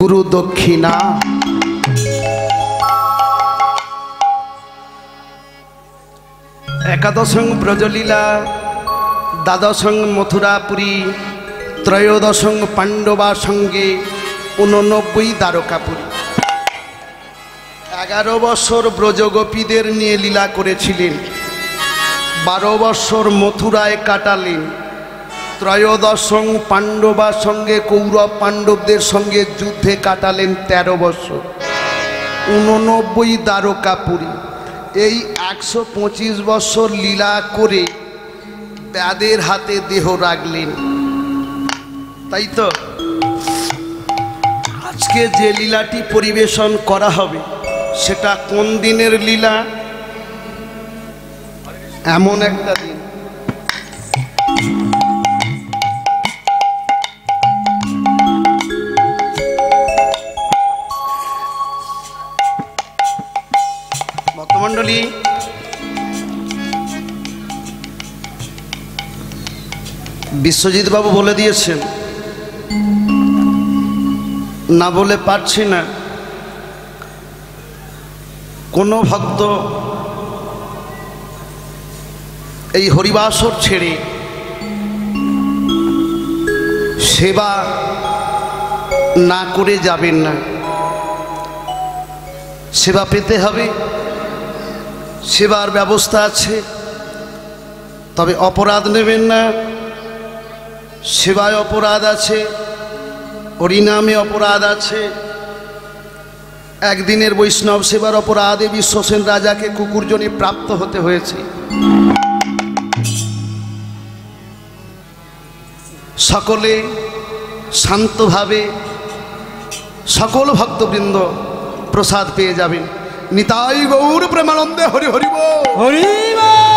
गुरु दक्षिणा एकादशं ब्रजलीला द्वादशं मथुरापुरी त्रयोदशं पांडवा संगे 89 द्वारकापुरी 11 বছর ব্রজগোপীদের নিয়ে লীলা করেছিলেন 12 বছর মথুরায় কাটালেন ত্রয়োদশং পাণ্ডবা সঙ্গে কৌরব পাণ্ডবদের সঙ্গে যুদ্ধে কাটালেন 13 বছর 89 দ্বারকাপুরী এই 125 বছর লীলা করে ব্যাদের হাতে দেহ রাখলেন। তাই তো আজকে যে লীলাটি পরিবেশন করা হবে সেটা কোন দিনের লীলা? এমন একটা দিন ভক্তমণ্ডলী, বিশ্বজিৎ বাবু বলে দিয়েছেন, না বলে পারছি না। কোনো ভক্ত এই হরিবাসর ছেড়ে সেবা না করে যাবেন না। সেবা পেতে হবে, সেবার ব্যবস্থা আছে, তবে অপরাধ নেবেন না। সেবায় অপরাধ আছে, হরিনামে অপরাধ আছে। একদিনের বৈষ্ণব সেবার অপরাধে বিশ্বসেন রাজাকে কুকুরজনী প্রাপ্ত হতে হয়েছে। সকলে শান্তভাবে সকল ভক্তবৃন্দ প্রসাদ পেয়ে যাবেন। নিতাই গৌর প্রেমানন্দে হরি হরিব হরিব।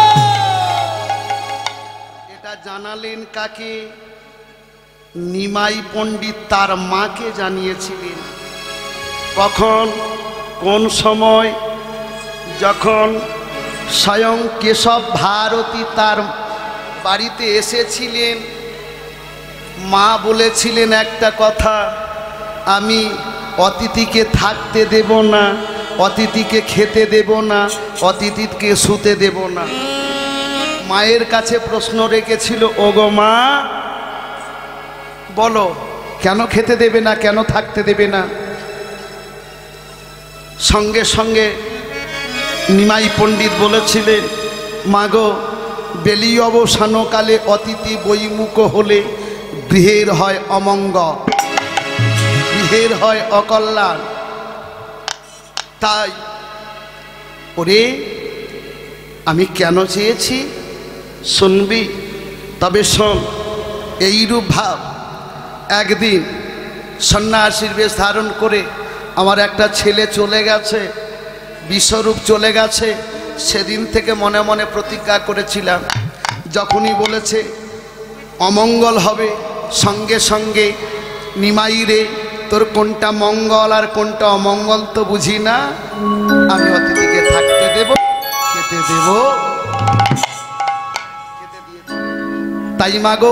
এটা জানালেন কাকে? নিমাই পণ্ডিত তার মাকে জানিয়েছিলেন। কখন, কোন সময়? যখন স্বয়ং কেশব ভারতী তার বাড়িতে এসেছিলেন। মা বলেছিলেন একটা কথা, আমি অতিথিকে থাকতে দেব না, অতিথিকে খেতে দেব না, অতিথিকে শুতে দেব না। মায়ের কাছে প্রশ্ন রেখেছিল, ওগো মা বলো কেন খেতে দেবে না, কেন থাকতে দেবে না? সঙ্গে সঙ্গে নিমাই পণ্ডিত বলেছিলেন, মাগো বেলি অবসানকালে অতিথি বৈমুখ হলে গৃহের হয় অমঙ্গল, গৃহের হয় অকল্যাণ। তাই ওরে আমি কেন চেয়েছি শুনবি? তবে শোন, এইরূপ ভাব। একদিন সন্ন্যাসীর বেশ ধারণ করে আমার একটা ছেলে চলে গেছে, বিশ্বরূপ চলে গেছে। সেদিন থেকে মনে মনে প্রতিজ্ঞা করেছিলাম, যখনই বলেছে অমঙ্গল হবে সঙ্গে সঙ্গে নিমাই রে, তোর কোনটা মঙ্গল আর কোনটা অমঙ্গল তো বুঝি না, আমি অতিথিকে থাকতে দেব, খেতে দেব। তাই মাগো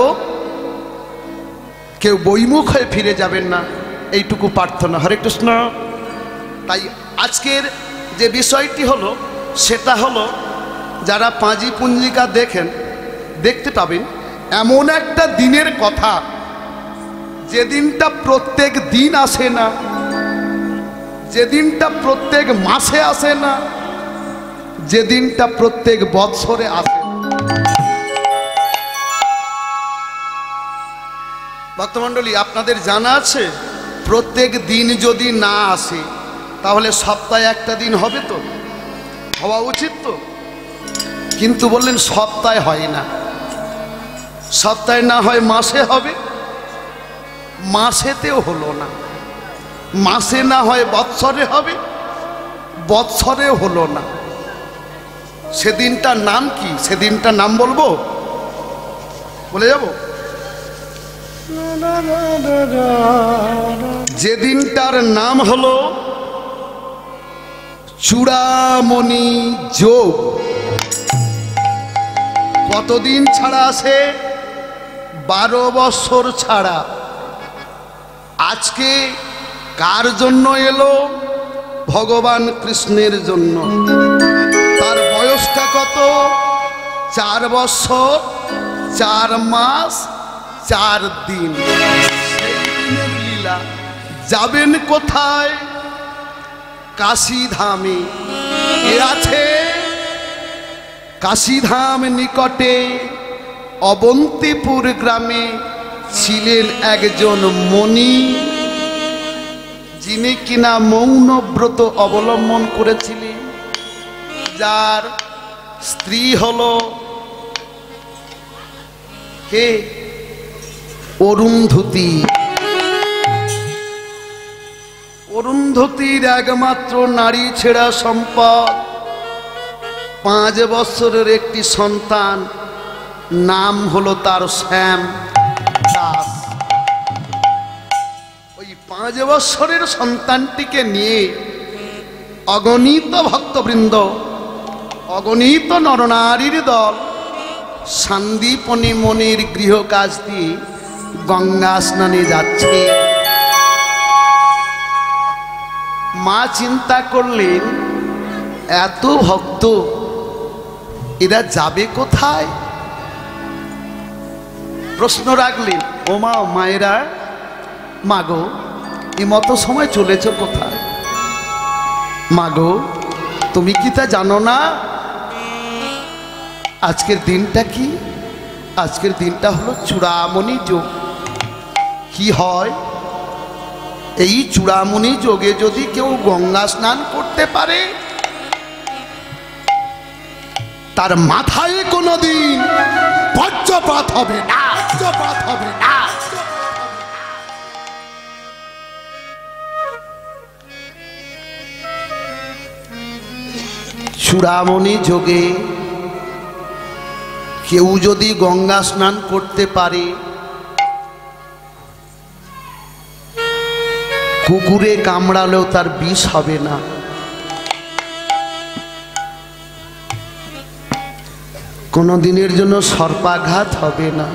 কেউ বইমুখ হয়ে ফিরে যাবেন না, এইটুকু প্রার্থনা। হরে কৃষ্ণ। তাই আজকের যে বিষয়টি হলো সেটা হলো, যারা পাঁজি পুঞ্জিকা দেখেন দেখতে পাবেন এমন একটা দিনের কথা, যে দিনটা প্রত্যেক দিন আসে না, যে দিনটা প্রত্যেক মাসে আসে না, যে দিনটা প্রত্যেক বৎসরে আসে। ভক্তমণ্ডলী, আপনাদের জানা আছে প্রত্যেক দিন যদি না আসে তাহলে সপ্তাহে একটা দিন হবে তো, হওয়া উচিত তো। কিন্তু বললেন সপ্তাহে হয় না, সপ্তাহে না হয় মাসে হবে, মাসেতেও হলো না, মাসে না হয় বৎসরে হবে, বৎসরেও হলো না। সেদিনটার নাম কি? সেদিনটার নাম বলবো, বলে যাব। যেদিনটার নাম হলো চূড়ামণি যোগ। কতদিন ছাড়া আসে? 12 বছর ছাড়া। আজকে কার জন্য এলো? ভগবান কৃষ্ণের জন্য। তার বয়সটা কত? 4 বছর 4 মাস 4 দিন। সেই দিনের লীলা। যাবেন কোথায়? কাশীধামে। এ আছে কাশীধাম নিকটে অবন্তিপুর গ্রামে ছিলেন একজন মণি, যিনি কিনা মৌন ব্রত অবলম্বন করেছিলেন, যার স্ত্রী হলো কে? অরুন্ধতী। অরুন্ধতীর একমাত্র নারী ছেড়া সম্পদ 5 বছরের একটি সন্তান, নাম হলো তার শ্যাম দাস। ওই 5 বছরের সন্তানটিকে নিয়ে অগণিত ভক্তবৃন্দ, অগণিত নরনারীর দল সন্দীপনী মনির গৃহ কাজ দিয়ে গঙ্গা স্নানে যাচ্ছে। মা চিন্তা করলেন, এত ভক্ত, এরা যাবে কোথায়? প্রশ্ন রাখলেন, ও মা, মায়েরা, মাগো এই মতো সময় চলেছ কোথায়? মাগো তুমি কি তা জানো না আজকের দিনটা কি? আজকের দিনটা হলো চূড়ামণি যোগ। কি হয়? এই চূড়ামণি যোগে যদি কেউ গঙ্গা স্নান করতে পারে, তার মাথায় কোনোদিন বজ্রপাত হবে না, বজ্রপাত হবে না। চূড়ামণি যোগে কেউ যদি গঙ্গা স্নান করতে পারে, কুকুরে কামড়ালেও তার বিষ হবে না। কোনো দিনের জন্য সর্পাঘাত হবে না।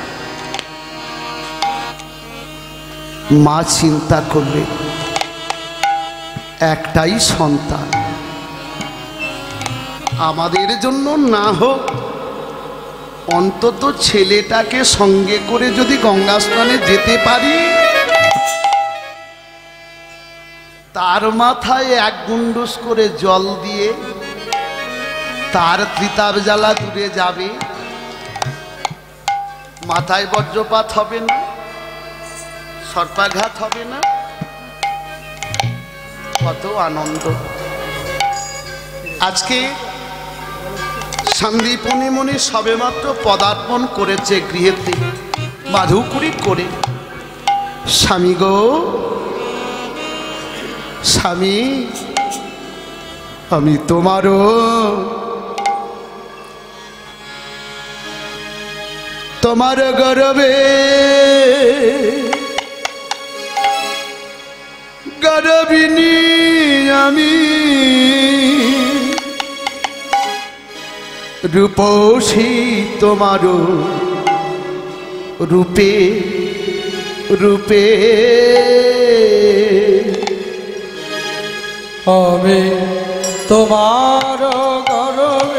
মা চিন্তা করলে, একটাই সন্তান, আমাদের জন্য না হোক অন্তত ছেলেটাকে সঙ্গে করে যদি গঙ্গা স্নানে যেতে পারি, তার মাথায় 1 গুন্ডুস করে জল দিয়ে তার ত্রিতাপ জ্বালা দূরে যাবে, মাথায় বজ্রপাত হবে না, সর্পাঘাত হবে না। কত আনন্দ! আজকে সন্দীপনী মণি সবেমাত্র পদার্পণ করেছে গৃহেতে, মাধুকুরি করে। স্বামী গো, স্বামী, আমি তোমারও তোমার গর্বে গর্বিনী আমি, রূপসী তোমারও রূপে রূপে। আমি তোমার গর্বে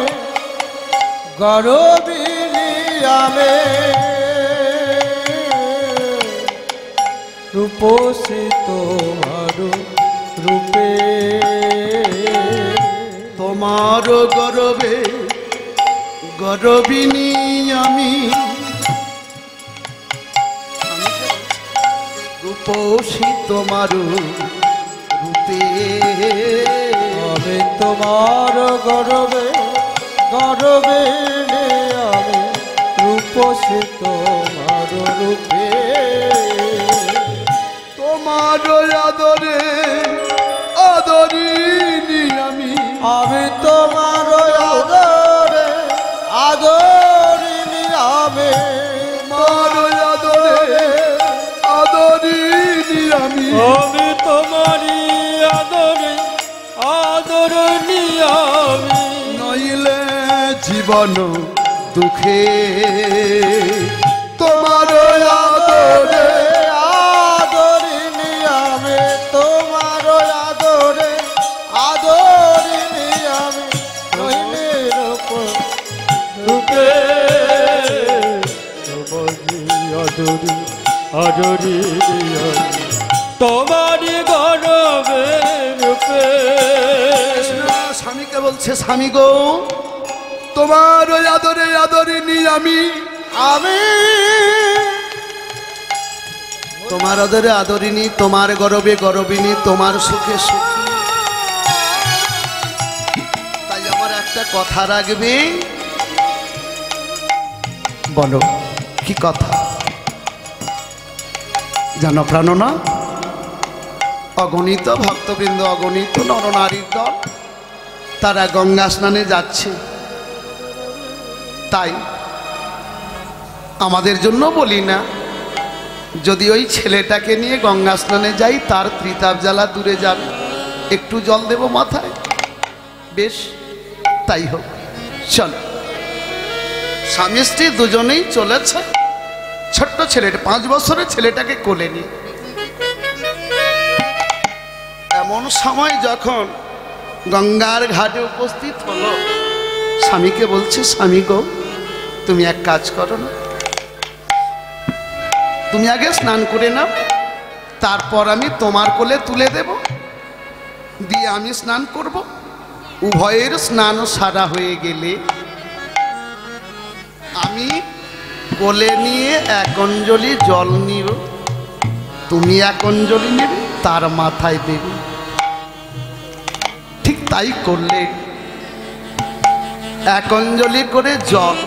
গর্বিনী আমি, রূপসী তোমার রূপে। তোমার গর্বে গর্বিনী আমি, রূপসী তোমার রূপে। আমি তোমার গর্বে গর্বিনী আমি, রূপসী তোমার রূপে। তোমার আদরে আদরিনী আমি, আমি তোমার আদরে আদরিনী আমি, তোমার আদরে আদরিনী আমি, আমি তোমারই আদরে আদরণী আমি। নইলে জীবন দুঃখে তোমার আদরে আদরিনী আমি, আদরে নিয়ে আমি তোমারই গরবে রূপে। স্বামীকে বলছে, স্বামী গো, তোমার ওই আদরে আদরিনি আমি, তোমার আদরে আদরিনি, তোমার গরবে গরবিনী, তোমার সুখে সুখী। তাই আমার একটা কথা রাখবে। বলো কি কথা? জানো প্রাণনা, অগণিত ভক্তবৃন্দ, অগণিত নরনারীর দল তারা গঙ্গা স্নানে যাচ্ছে। তাই আমাদের জন্য বলি না, যদি ওই ছেলেটাকে নিয়ে গঙ্গা স্নানে যাই, তার ত্রিতাপ জ্বালা দূরে যাবে, একটু জল দেব মাথায়, বেশ তাই হোক। চল। স্বামী স্ত্রী দুজনেই চলেছে, ছোট্ট ছেলেটা, 5 বছরের ছেলেটাকে কোলে নিয়ে। এমন সময় যখন গঙ্গার ঘাটে উপস্থিত হলো, স্বামীকে বলছে, স্বামী গো, তুমি এক কাজ করো না, তুমি আগে স্নান করে নাও, তারপর আমি তোমার কোলে তুলে দেব, দিয়ে আমি স্নান করব। উভয়ের স্নান সারা হয়ে গেলে আমি কোলে নিয়ে 1 অঞ্জলি জল নিব, তুমি 1 অঞ্জলি নেবে, তার মাথায় দেবে। ঠিক তাই করলে, 1 অঞ্জলি করে জল।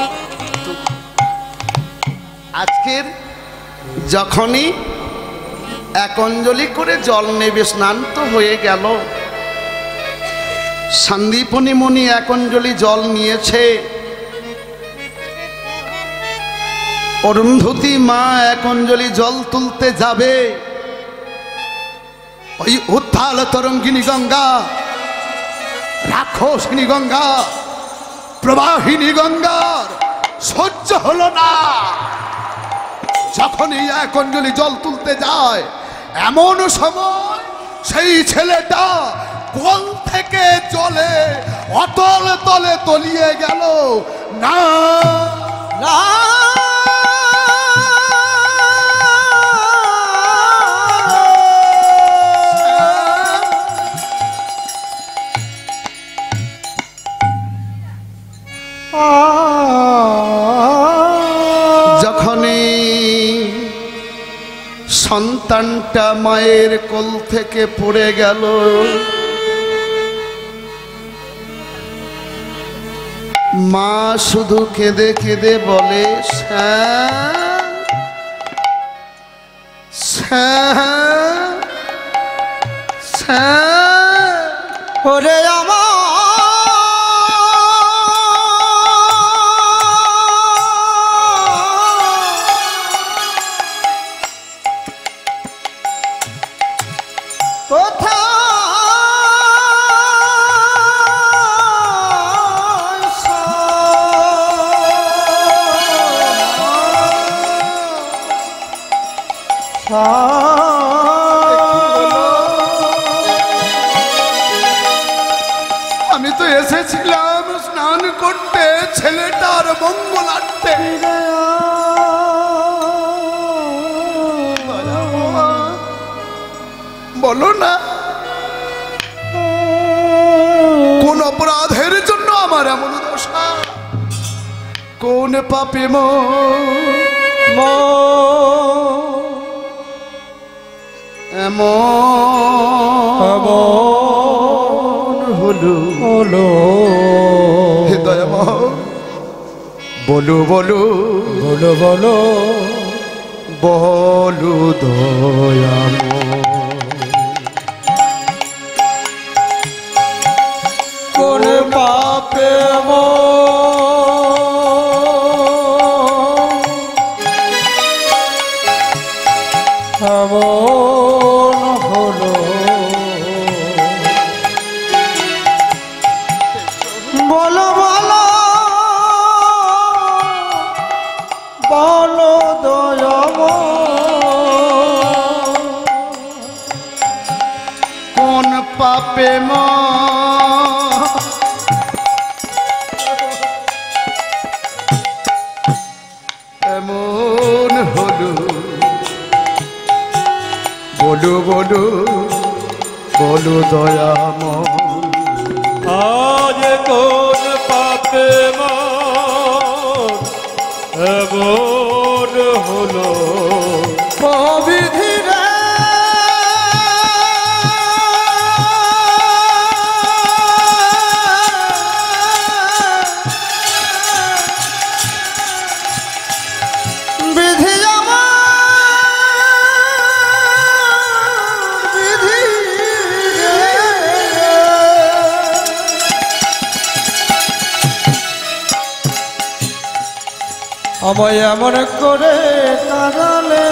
আজকের যখনই 1 অঞ্জলি করে জল নেবে, স্নান তো হয়ে গেল। সন্দীপনী মুনি 1 অঞ্জলি জল নিয়েছে, অরুন্ধতী মা 1 অঞ্জলি জল তুলতে যাবে। ওই উত্তাল তরঙ্গিনী গঙ্গা, রাক্ষসিনী গঙ্গা, প্রবাহিনী গঙ্গার সহ্য হলো না। যখনই 1 অঞ্জলি জল তুলতে যায়, এমন সময় সেই ছেলেটা কোল থেকে জলে অতল তলে তলিয়ে গেল। না না যখনই সন্তানটা মায়ের কোল থেকে পড়ে গেল, মা শুধু কেঁদে কেঁদে বলে, শ্যাম শ্যাম শ্যাম। ওরে আমার আমি তো এসেছিলাম স্নান করতে, ছেলেটার মঙ্গলার্থে। বলো না, কোন অপরাধের জন্য আমার এমন দশা? কোন পাপে এমন হলো হে দয়াময়? বলো বলো বলো বলো বলো দয়াময়, কোন পাপে এমন হলো? বলো বলো বলো দয়াময়, কোন পাপে এমন হলো? বলো বলো বলো দয়াময় আজ কোন পাপে মন এমন হলো বিধি রে বিধি আমায় এমন করে কাঁদালে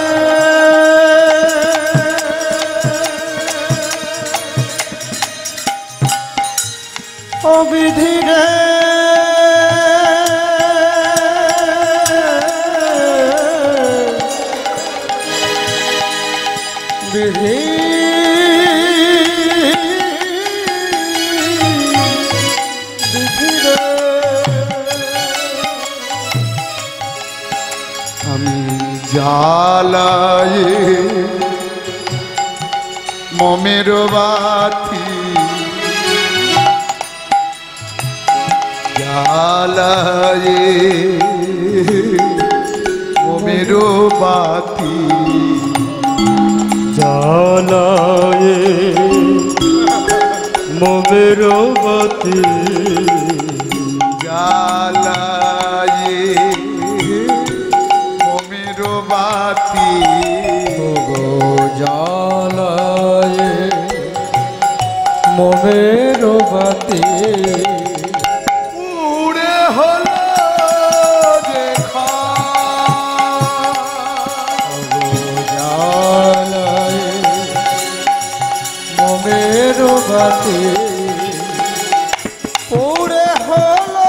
ও বিধি রে বিধি জ্বালায়ে মমের বাতি জ্বালায়ে মমের বাতি জ্বালায়ে মমের বাতি জ্বালায়ে বাতি গো জ্বালায়ে মমের বাতি উড়ে হলো দেখা জ্বালায়ে মমের বাতি উড়ে হলো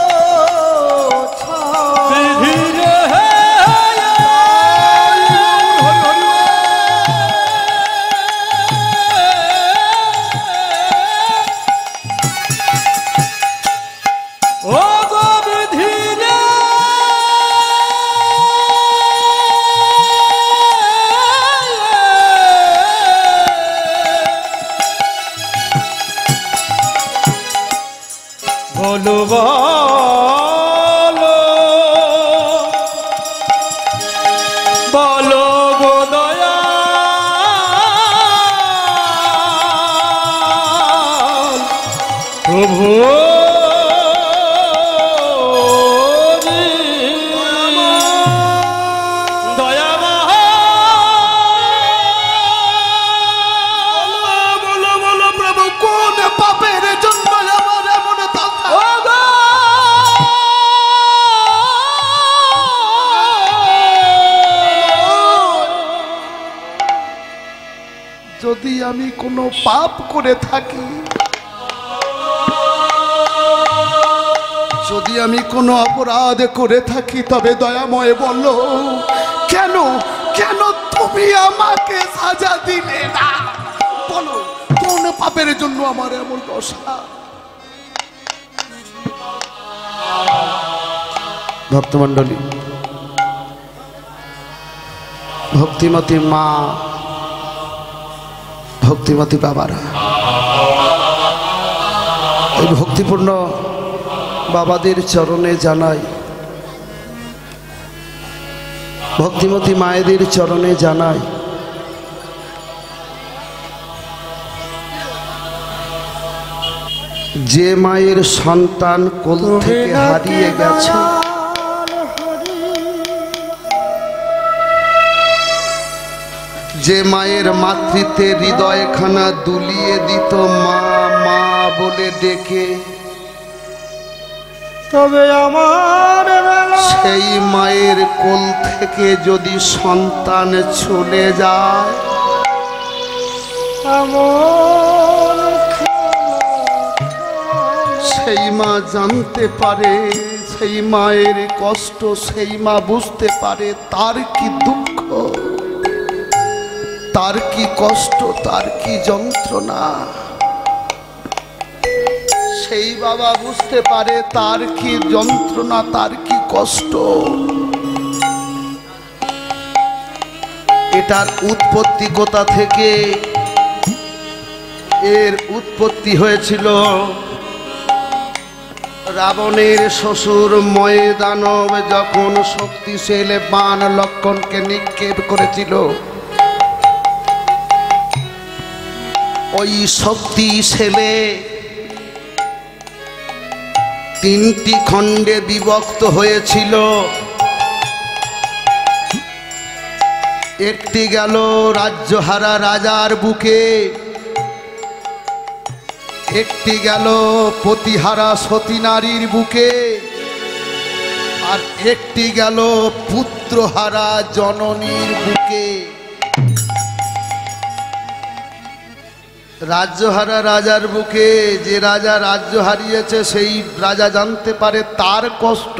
বলো বলো বলো গো দয়াল প্রভু যদি আমি কোনো পাপ করে থাকি, যদি আমি কোনো অপরাধ করে থাকি, তবে দয়াময় বলো কেন কেন তুমি আমাকে সাজা দিলে না? বলো কোন পাপের জন্য আমার এমন দশা? ভক্তমণ্ডলী, ভক্তিমতী মা, ভক্তিমতী বাবারা, এই ভক্তিপূর্ণ বাবাদের চরণে জানাই, ভক্তিমতী মায়েদের চরণে জানাই যে মায়ের সন্তান কোল থেকে হারিয়ে গেছে, যে মায়ের মাতৃত্বে হৃদয়খানা দুলিয়ে দিত মা মা বলে ডেকে, তবে আমার সেই মায়ের কোল থেকে যদি সন্তান চলে যায়, সেই মা জানতে পারে, সেই মায়ের কষ্ট সেই মা বুঝতে পারে, তার কি দুঃখ, তার কি কষ্ট, তার কি যন্ত্রণা। সেই বাবা বুঝতে পারে তার কি যন্ত্রণা, তার কি কষ্ট। এটার উৎপত্তি কোথা থেকে? এর উৎপত্তি হয়েছিল রাবণের শ্বশুর ময়দানব যখন শক্তিশালী বাণ লক্ষণকে নিক্ষেপ করেছিল। ওই শক্তিশালী তিনটি খণ্ডে বিভক্ত হয়েছিল। একটি গেল রাজ্যহারা রাজার বুকে, একটি গেল পতিহারা সতী নারীর বুকে, আর একটি গেল পুত্রহারা জননীর বুকে। রাজ্যহারা রাজার বুকে যে রাজা রাজ্য হারিয়েছে সেই রাজা জানতে পারে তার কষ্ট।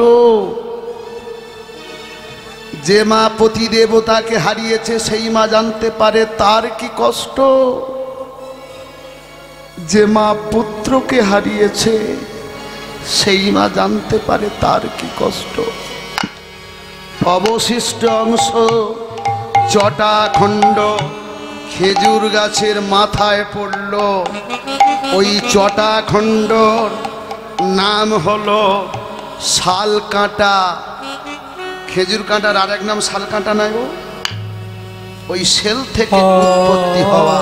যে মা পতি দেবতাকে হারিয়েছে সেই মা জানতে পারে তার কি কষ্ট। যে মা পুত্রকে হারিয়েছে সেই মা জানতে পারে তার কি কষ্ট। অবশিষ্ট অংশ চটা খণ্ড খেজুর গাছের মাথায় পড়ল। ওই চটা খণ্ডর নাম হলো শাল কাঁটা। খেজুর কাঁটার আরেক নাম শাল কাঁটা নাই? ওই সেল থেকে উৎপত্তি হওয়া।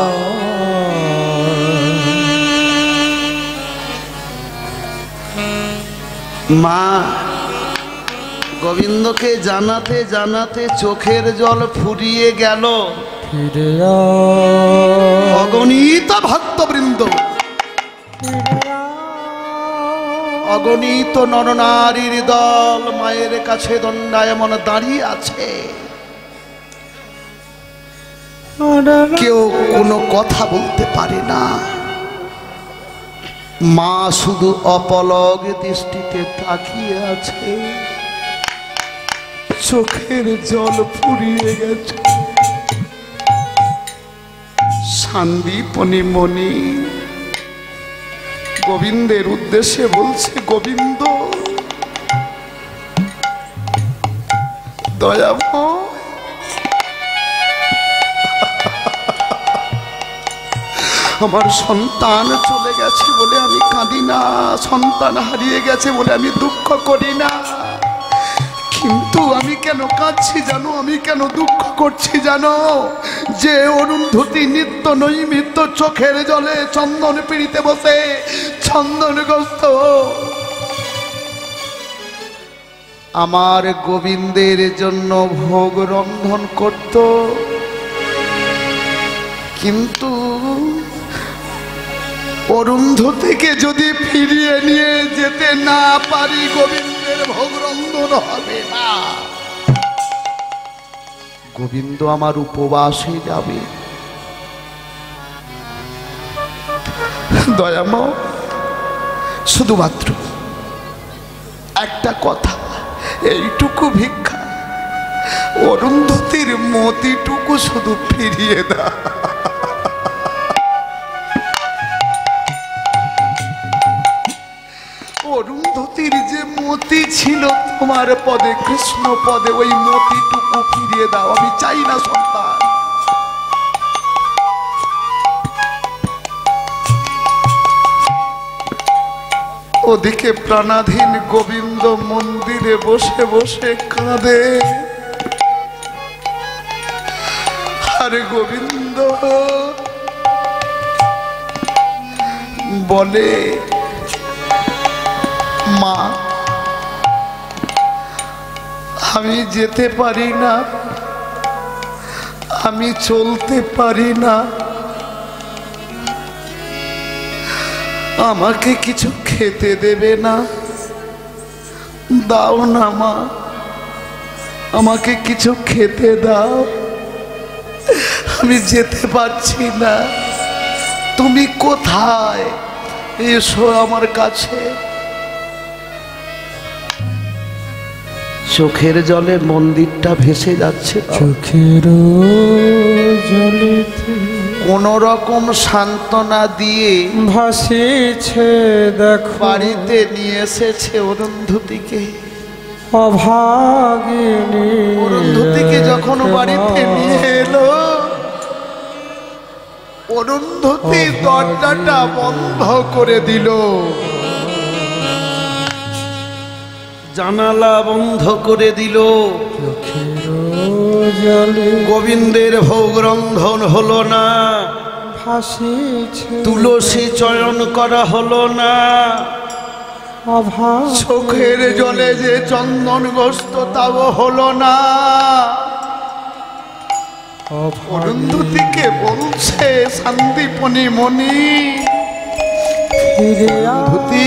মা গোবিন্দকে জানাতে জানাতে চোখের জল ফুরিয়ে গেল। অগণিত ভক্তবৃন্দ, অগণিত নরনারীর দল মায়ের কাছে দণ্ডায়মান দাঁড়িয়ে আছে। কেউ কোনো কথা বলতে পারে না। মা শুধু অপলক দৃষ্টিতে তাকিয়ে আছে। চোখের জল ফুরিয়ে গেছে। সান্দীপনি মণি গোবিন্দের উদ্দেশ্যে বলছে, গোবিন্দ দয়াময়, আমার সন্তান চলে গেছে বলে আমি কাঁদি না, সন্তান হারিয়ে গেছে বলে আমি দুঃখ করি না। কিন্তু আমি কেন কাঁদছি জানো, আমি কেন দুঃখ করছি জানো? যে অরুন্ধতী নিত্য নৈমিত্য চোখের জলে চন্দন পিড়িতে বসে চন্দনগ্রস্ত আমার গোবিন্দের জন্য ভোগ রন্ধন করত, কিন্তু অরুন্ধতীকে যদি ফিরিয়ে নিয়ে যেতে না পারি গোবিন্দের ভোগ রন্ধন হবে না। গোবিন্দ আমার উপবাসে যাবে। দয়াময়, শুধুমাত্র একটা কথা, এইটুকু ভিক্ষা, অরুন্ধতীর মতিটুকু শুধু ফিরিয়ে দাও। অরুন্ধতীর যে মতি ছিল তোমার পদে, কৃষ্ণ পদে, ওই মতিটুকু ফিরিয়ে দাও। আমি চাই না সন্তান। ওদিকে প্রাণাধীন গোবিন্দ মন্দিরে বসে বসে কাঁদে। আরে গোবিন্দ বলে, মা আমি যেতে পারি না, আমি চলতে পারি না, আমাকে কিছু খেতে দেবে না? দাও না মা, আমাকে কিছু খেতে দাও, আমি যেতে পারছি না। তুমি কোথায়? এসো আমার কাছে। চোখের জলে মন্দিরটা ভেসে যাচ্ছে। চোখের জলে কোন রকম সান্ত্বনা দিয়ে ভাসিছে দেখো, বাড়িতে নিয়ে এসেছে অরুন্ধতীকে। অভাগিনী অরুন্ধতিকে যখন বাড়িতে নিয়ে এলো, অরুন্ধতী দরজাটা বন্ধ করে দিল, জানালা বন্ধ করে দিল। জলে গোবিন্দের ভোগ রন্ধন হলো না, ভাসিছে তুলসী চয়ন করা হলো না, অভাগ চোখের জলে যে চন্দন গোস্ত তাও হলো না। অরুন্ধতিকে বলছে শান্তিপনি মনি, ফিরে অরুন্ধতী,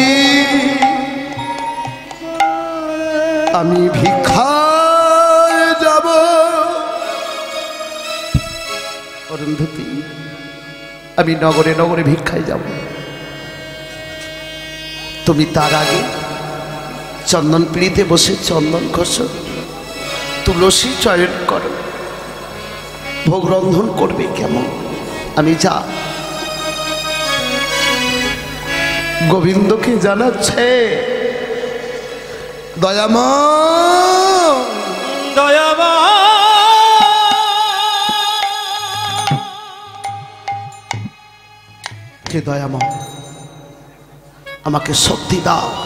আমি ভিক্ষায় যাব। অরুন্ধতী, আমি নগরে নগরে ভিক্ষায় যাব, তুমি তার আগে চন্দন পিড়িতে বসে চন্দন ঘষো, তুলসী চয়ন করো, ভোগ রন্ধন করবে কেমন, আমি যা। গোবিন্দকে জানাচ্ছে, দয়াময়, হে দয়াময়, আমাকে শক্তি দাও।